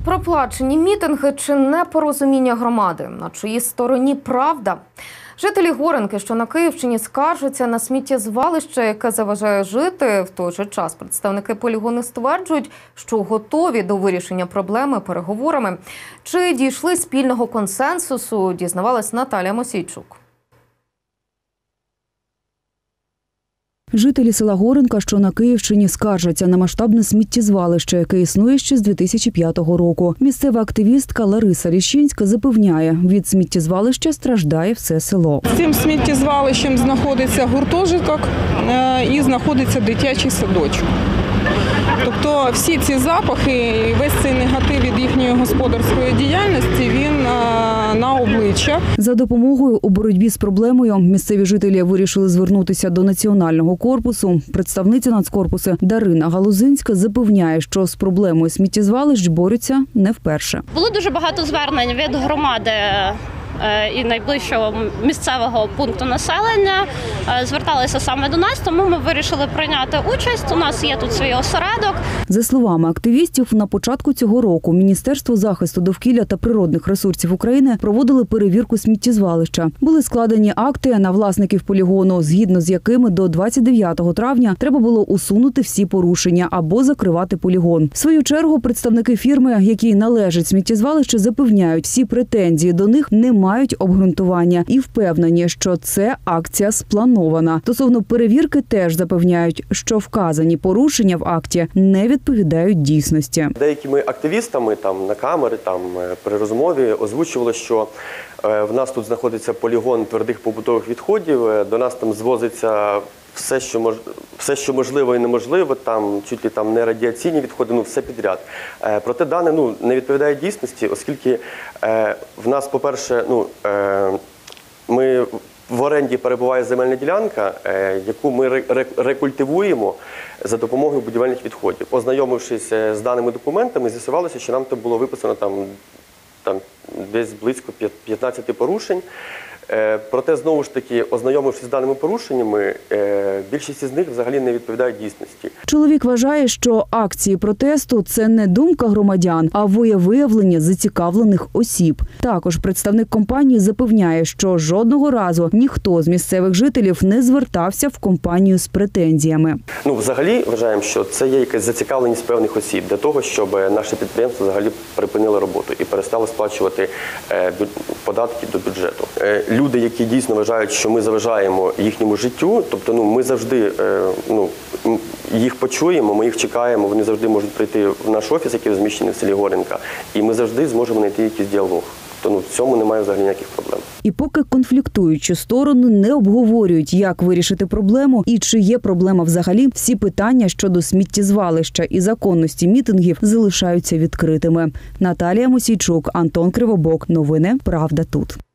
Проплачені мітинги чи непорозуміння громади? На чиїй стороні правда? Жителі Горинки, що на Київщині, скаржаться на сміттєзвалище, яке заважає жити. В той же час представники полігону стверджують, що готові до вирішення проблеми переговорами. Чи дійшли спільного консенсусу, дізнавалась Наталія Мосійчук. Жителі села Горинка, що на Київщині, скаржаться на масштабне сміттєзвалище, яке існує ще з 2005 року. Місцева активістка Лариса Ліщинська запевняє, від сміттєзвалища страждає все село. З цим сміттєзвалищем знаходиться гуртожиток і знаходиться дитячий садочок. Тобто всі ці запахи і весь цей негатив від їхньої господарської діяльності, він на обличчя. За допомогою у боротьбі з проблемою місцеві жителі вирішили звернутися до Національного корпусу. Представниця Нацкорпусу Дарина Галузинська запевняє, що з проблемою сміттєзвалищ борються не вперше. Було дуже багато звернень від громади і найближчого місцевого пункту населення. Зверталися саме до нас, тому ми вирішили прийняти участь. У нас є тут свій осередок. За словами активістів, на початку цього року Міністерство захисту довкілля та природних ресурсів України проводили перевірку сміттєзвалища. Були складені акти на власників полігону, згідно з якими до 29 травня треба було усунути всі порушення або закривати полігон. В свою чергу представники фірми, якій належить сміттєзвалище, запевняють, всі претензії до них не мають обґрунтування і впевнені, що це акція спланована. Стосовно перевірки теж запевняють, що вказані порушення в акті не відповідають дійсності. Деякими активістами на камери, при розмові озвучували, що в нас тут знаходиться полігон твердих побутових відходів, до нас там звозиться все, що можливо і неможливо, чуть ли не радіаційні відходи, все підряд. Проте дане не відповідає дійсності, оскільки в нас, по-перше, в оренді перебуває земельна ділянка, яку ми рекультивуємо за допомогою будівельних відходів. Ознайомившись з даними документами, з'ясувалося, що нам було виписано десь близько 15 порушень. Проте, знову ж таки, ознайомившись з даними порушеннями, більшість із них взагалі не відповідає дійсності. Чоловік вважає, що акції протесту – це не думка громадян, а виявлення зацікавлених осіб. Також представник компанії запевняє, що жодного разу ніхто з місцевих жителів не звертався в компанію з претензіями. Взагалі, вважаємо, що це є якась зацікавленість певних осіб для того, щоб наше підприємство взагалі припинило роботу і перестало сплачувати податки до бюджету. Люди, які дійсно вважають, що ми заважаємо їхньому життю, тобто ми завжди їх почуємо, ми їх чекаємо, вони завжди можуть прийти в наш офіс, який розміщений в селі Горинка, і ми завжди зможемо знайти якийсь діалог. Тобто в цьому немає взагалі ніяких проблем. І поки конфліктуючі сторони не обговорюють, як вирішити проблему і чи є проблема взагалі, всі питання щодо сміттєзвалища і законності мітингів залишаються відкритими. Наталія Мосійчук, Антон Кривобок. Новини «Правда тут».